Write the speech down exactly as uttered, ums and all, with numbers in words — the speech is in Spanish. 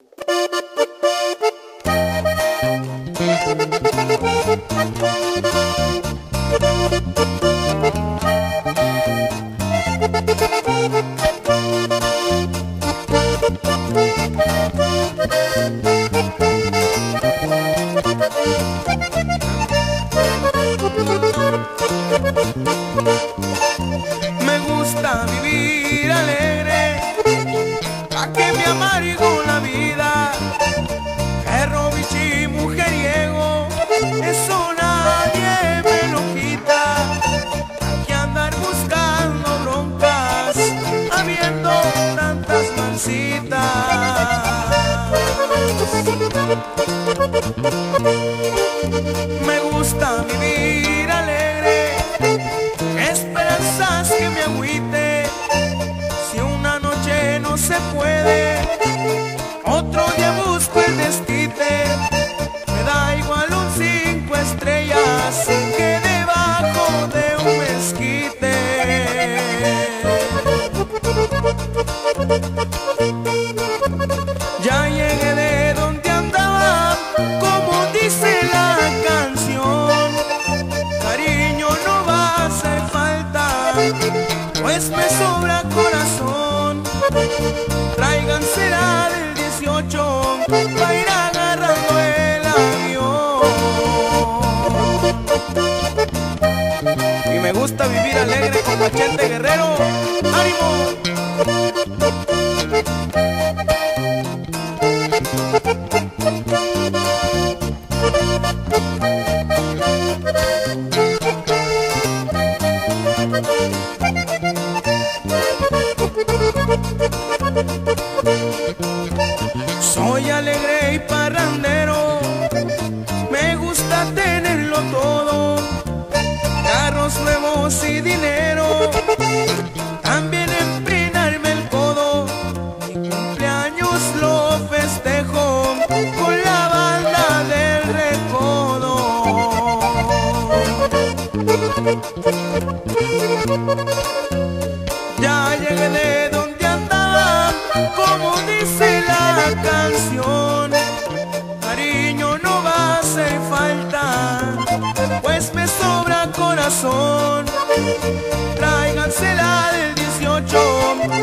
Me gusta vivir alegre, pa' que me amargo la vida. Perro, bichi, mujeriego, eso nadie me lo quita. Hay que andar buscando broncas, habiendo tantas mancitas. Me gusta vivir alegre, esperanzas que me agüite. Si una noche no se puede, otro día busco el desquite. Me da igual un cinco estrellas que debajo de un mezquite. Ya llegué de donde andaba, como dice la canción. Cariño no va a hacer falta, pues me sobra corazón. Tráigansela del dieciocho pa' ir agarrando el avión. Y me gusta vivir alegre con Machete Guerrero. ¡Ánimo! Soy alegre y parrandero, me gusta tenerlo todo. Carros nuevos y dinero, también empinarme el codo. Mi cumpleaños lo festejo con la banda del Recodo. Ya llegué de donde andaba, como dice la canción. Cariño no va a hacer falta, pues me sobra corazón. Tráigansela del dieciocho